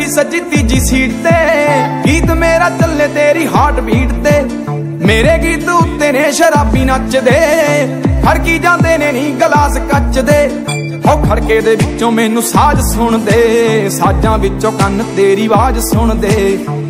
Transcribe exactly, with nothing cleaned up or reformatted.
सजी तीजी सीट ते, गीत मेरा चले तेरी हार्ट बीट ते। मेरे गीत उत्ते ने शराबी नचदे, खड़की जांदे ने नी गलास कच दे। हो खड़के दे विचों मैनू साज सुन दे, साजां विचों कन्न तेरी आवाज सुन दे।